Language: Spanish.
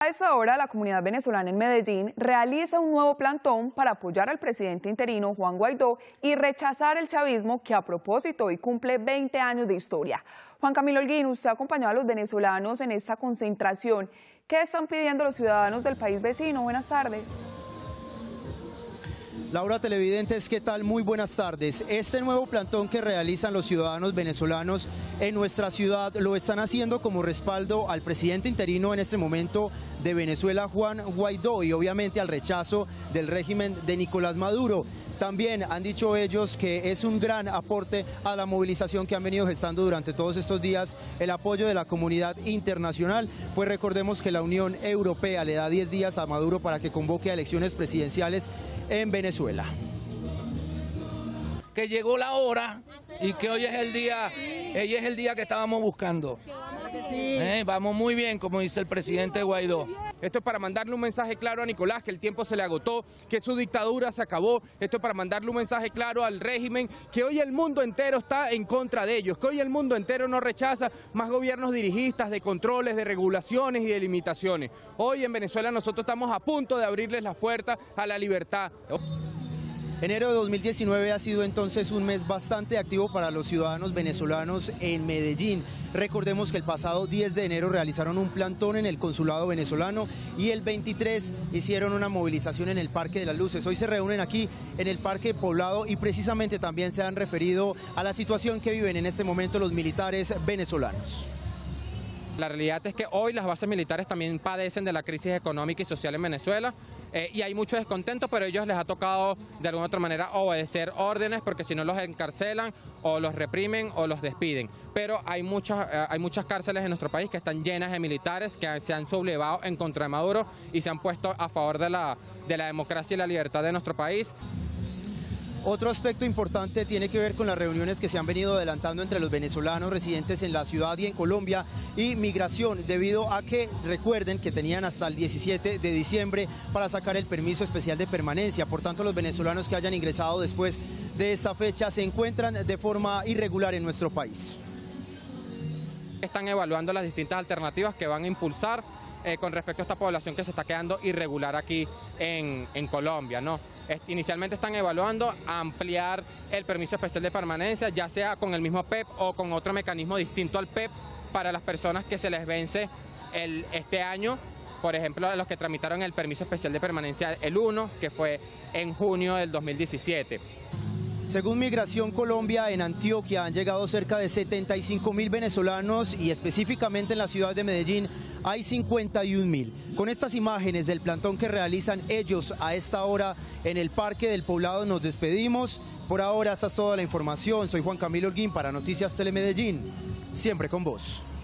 A esta hora, la comunidad venezolana en Medellín realiza un nuevo plantón para apoyar al presidente interino Juan Guaidó y rechazar el chavismo, que a propósito hoy cumple 20 años de historia. Juan Camilo Holguín, usted acompañó a los venezolanos en esta concentración. ¿Qué están pidiendo los ciudadanos del país vecino? Buenas tardes. Laura, televidentes, ¿qué tal? Muy buenas tardes. Este nuevo plantón que realizan los ciudadanos venezolanos en nuestra ciudad lo están haciendo como respaldo al presidente interino en este momento de Venezuela, Juan Guaidó, y obviamente al rechazo del régimen de Nicolás Maduro. También han dicho ellos que es un gran aporte a la movilización que han venido gestando durante todos estos días el apoyo de la comunidad internacional, pues recordemos que la Unión Europea le da 10 días a Maduro para que convoque a elecciones presidenciales en Venezuela. Que llegó la hora y que hoy es el día que estábamos buscando. Vamos muy bien, como dice el presidente Guaidó. Esto es para mandarle un mensaje claro a Nicolás, que el tiempo se le agotó, que su dictadura se acabó. Esto es para mandarle un mensaje claro al régimen, que hoy el mundo entero está en contra de ellos, que hoy el mundo entero no rechaza más gobiernos dirigistas, de controles, de regulaciones y de limitaciones. Hoy en Venezuela nosotros estamos a punto de abrirles las puertas a la libertad. Enero de 2019 ha sido entonces un mes bastante activo para los ciudadanos venezolanos en Medellín. Recordemos que el pasado 10 de enero realizaron un plantón en el consulado venezolano y el 23 hicieron una movilización en el Parque de las Luces. Hoy se reúnen aquí en el Parque Poblado y precisamente también se han referido a la situación que viven en este momento los militares venezolanos. La realidad es que hoy las bases militares también padecen de la crisis económica y social en Venezuela y hay mucho descontento, pero a ellos les ha tocado de alguna otra manera obedecer órdenes, porque si no los encarcelan o los reprimen o los despiden. Pero hay muchas cárceles en nuestro país que están llenas de militares que se han sublevado en contra de Maduro y se han puesto a favor de la democracia y la libertad de nuestro país. Otro aspecto importante tiene que ver con las reuniones que se han venido adelantando entre los venezolanos residentes en la ciudad y en Colombia y migración, debido a que recuerden que tenían hasta el 17 de diciembre para sacar el permiso especial de permanencia. Por tanto, los venezolanos que hayan ingresado después de esa fecha se encuentran de forma irregular en nuestro país. Están evaluando las distintas alternativas que van a impulsar con respecto a esta población que se está quedando irregular aquí en Colombia, ¿no? Inicialmente están evaluando ampliar el permiso especial de permanencia, ya sea con el mismo PEP o con otro mecanismo distinto al PEP para las personas que se les vence este año. Por ejemplo, los que tramitaron el permiso especial de permanencia el 1, que fue en junio del 2017. Según Migración Colombia, en Antioquia han llegado cerca de 75.000 venezolanos y específicamente en la ciudad de Medellín hay 51.000. Con estas imágenes del plantón que realizan ellos a esta hora en el Parque del Poblado nos despedimos. Por ahora esta es toda la información. Soy Juan Camilo Holguín para Noticias Telemedellín. Siempre con vos.